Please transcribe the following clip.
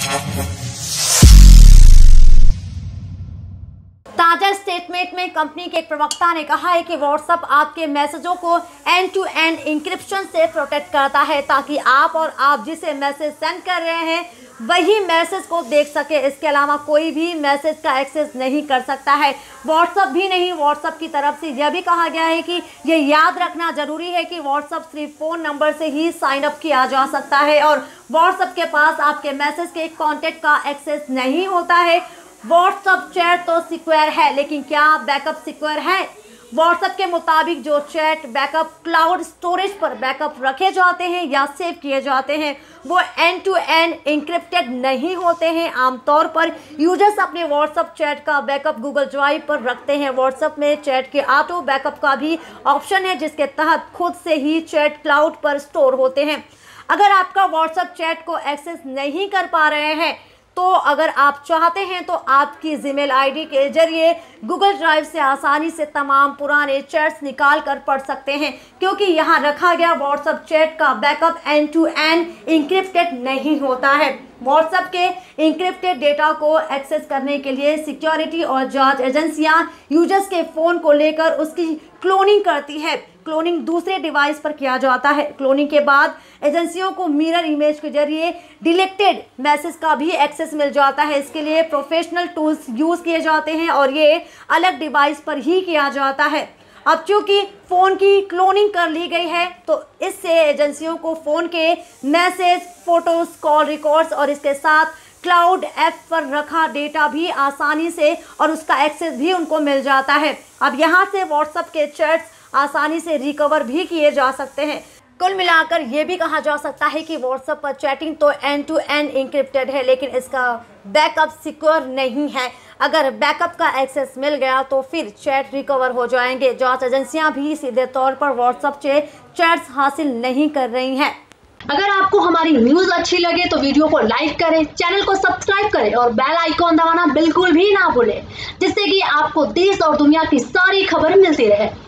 ताजा स्टेटमेंट में कंपनी के एक प्रवक्ता ने कहा है कि व्हाट्सएप आपके मैसेजों को एंड टू एंड इंक्रिप्शन से प्रोटेक्ट करता है ताकि आप जिसे मैसेज सेंड कर रहे हैं वही मैसेज को देख सके। इसके अलावा कोई भी मैसेज का एक्सेस नहीं कर सकता है, व्हाट्सएप भी नहीं। व्हाट्सएप की तरफ से यह भी कहा गया है कि ये याद रखना जरूरी है कि व्हाट्सएप सिर्फ फ़ोन नंबर से ही साइन अप किया जा सकता है और व्हाट्सएप के पास आपके मैसेज के कॉन्टेक्ट का एक्सेस नहीं होता है। व्हाट्सएप चैट तो सिक्योर है, लेकिन क्या बैकअप सिक्योर है? व्हाट्सएप के मुताबिक जो चैट बैकअप क्लाउड स्टोरेज पर बैकअप रखे जाते हैं या सेव किए जाते हैं वो एंड टू एंड इंक्रिप्टेड नहीं होते हैं। आमतौर पर यूजर्स अपने व्हाट्सएप चैट का बैकअप गूगल ड्राइव पर रखते हैं। व्हाट्सएप में चैट के ऑटो बैकअप का भी ऑप्शन है जिसके तहत खुद से ही चैट क्लाउड पर स्टोर होते हैं। अगर आपका व्हाट्सएप चैट को एक्सेस नहीं कर पा रहे हैं तो अगर आप चाहते हैं तो आपकी जीमेल आईडी के जरिए गूगल ड्राइव से आसानी से तमाम पुराने चैट्स निकाल कर पढ़ सकते हैं, क्योंकि यहाँ रखा गया व्हाट्सएप चैट का backup end to end encrypted नहीं होता है। व्हाट्सएप के इंक्रिप्टेड डेटा को एक्सेस करने के लिए सिक्योरिटी और जांच एजेंसियां यूजर्स के फ़ोन को लेकर उसकी क्लोनिंग करती है। क्लोनिंग दूसरे डिवाइस पर किया जाता है। क्लोनिंग के बाद एजेंसियों को मिरर इमेज के जरिए डिलीटेड मैसेज का भी एक्सेस मिल जाता है। इसके लिए प्रोफेशनल टूल्स यूज़ किए जाते हैं और ये अलग डिवाइस पर ही किया जाता है। अब चूंकि फ़ोन की क्लोनिंग कर ली गई है तो इससे एजेंसियों को फ़ोन के मैसेज, फोटोज़, कॉल रिकॉर्ड्स और इसके साथ क्लाउड ऐप पर रखा डेटा भी आसानी से और उसका एक्सेस भी उनको मिल जाता है। अब यहाँ से व्हाट्सएप के चैट्स आसानी से रिकवर भी किए जा सकते हैं। कुल मिलाकर ये भी कहा जा सकता है कि व्हाट्सएप पर चैटिंग तो एंड टू एंड इंक्रिप्टेड है, लेकिन इसका बैकअप सिक्योर नहीं है। अगर बैकअप का एक्सेस मिल गया तो फिर चैट रिकवर हो जाएंगे। जांच एजेंसियां भी सीधे तौर पर व्हाट्सएप से चैट्स हासिल नहीं कर रही हैं। अगर आपको हमारी न्यूज़ अच्छी लगे तो वीडियो को लाइक करें, चैनल को सब्सक्राइब करें और बेल आइकॉन दबाना बिल्कुल भी ना भूलें, जिससे कि आपको देश और दुनिया की सारी खबर मिलती रहे।